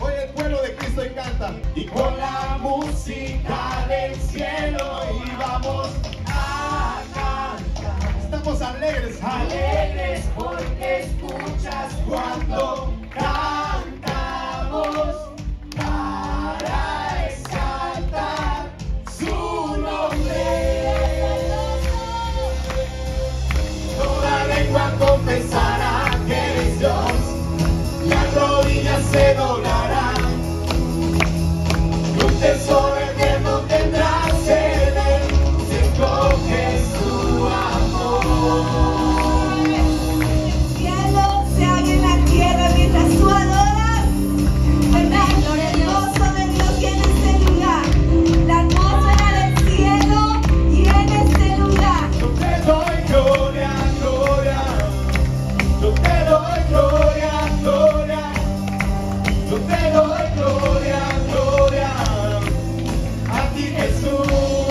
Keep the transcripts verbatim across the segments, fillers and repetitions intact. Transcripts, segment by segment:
Hoy el pueblo de Cristo canta. Y con la música del cielo y vamos a cantar. Estamos alegres, Alegres porque escuchas cuando cantamos para exaltar su nombre. Toda lengua confesará que eres Dios, las rodillas se doblarán. Un tesoro eterno tendrás en él, si escoges su amor. El cielo se haga en la tierra mientras tú adoras. ¿Verdad? El gozo de Dios llena este lugar. La atmósfera del cielo llena este lugar. Yo te doy gloria, gloria. Yo te doy gloria, gloria. Yo te doy gloria, gloria. A ti, Jesús.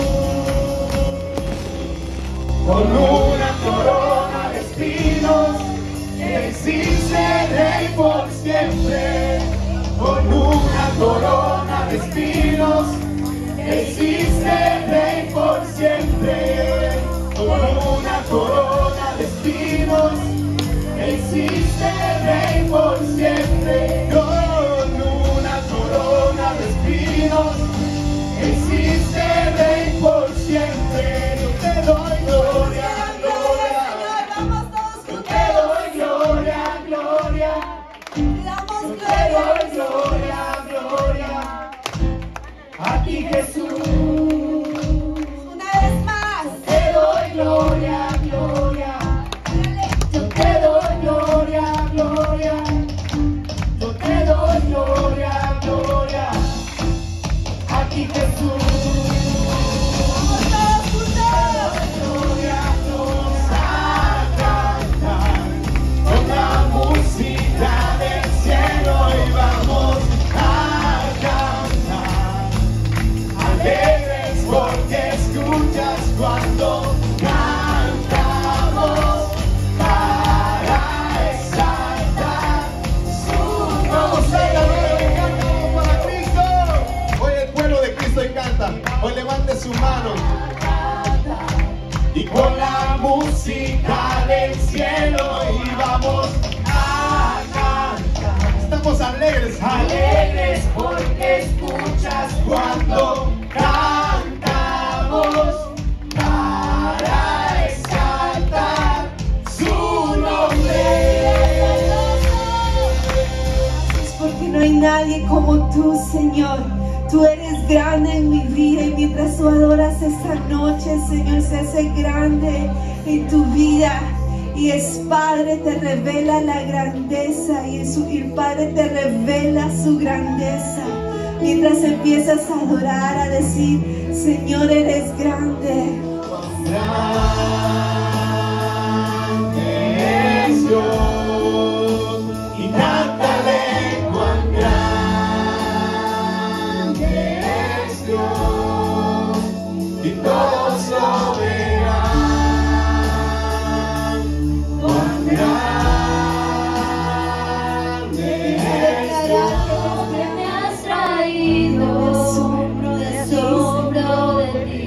Con una corona de espinos, existe rey por siempre. Con una corona de espinos, existe rey por siempre. Con una corona de espinos, existe rey por siempre. Con una corona de espinos, existe rey por siempre. Yo te doy gloria, gloria. Vamos todos Yo juntos. te doy gloria, gloria. Le damos Yo te doy gloria. gloria, gloria. A ti, Jesús. Una vez más. Te doy gloria, gloria. Yo te doy gloria, gloria. Yo te doy gloria, gloria. A ti, Jesús. Vamos todos juntos. Gloria, gloria, a cantar con la música del cielo y vamos a cantar. Alegres porque escuchas cuando cantamos para exaltar su nombre. cantamos para Cristo. Hoy el pueblo de Cristo canta. Hoy levante su mano. Y con la música del cielo y vamos a cantar. Estamos alegres, Alegres porque escuchas cuando cantamos para exaltar su nombre. Es porque no hay nadie como tú, Señor. Tú eres grande en mi vida y mientras tú adoras esta noche, Señor, se hace grande en tu vida. Y es Padre, te revela la grandeza y, su, y el Padre te revela su grandeza. Mientras empiezas a adorar, a decir, Señor, eres grande. Grande es Dios y cántale cuán grande es Dios y todos lo verán. Cuán grande es Dios. Que me has traído Asombro de de ti, asombro de ti.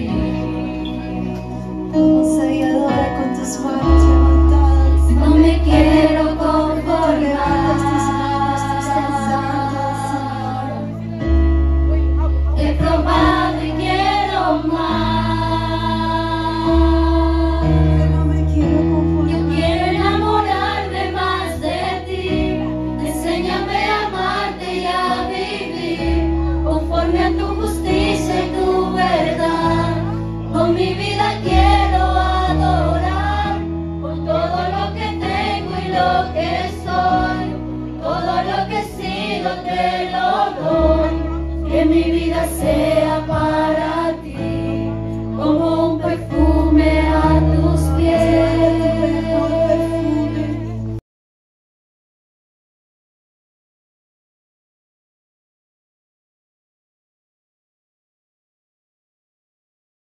Vamos ahí, adora con tus manos levantadas. No me quiero Levantas tus manos, tú estás conformar. He probado y quiero más. No me quiero Yo conformar. quiero enamorarme más de ti. Enséñame a amarte y a vivir conforme a tu justicia y tu verdad. Con mi vida quiero adorar, con todo lo que tengo y lo que soy, todo lo que he sido te lo doy. Que mi vida sea para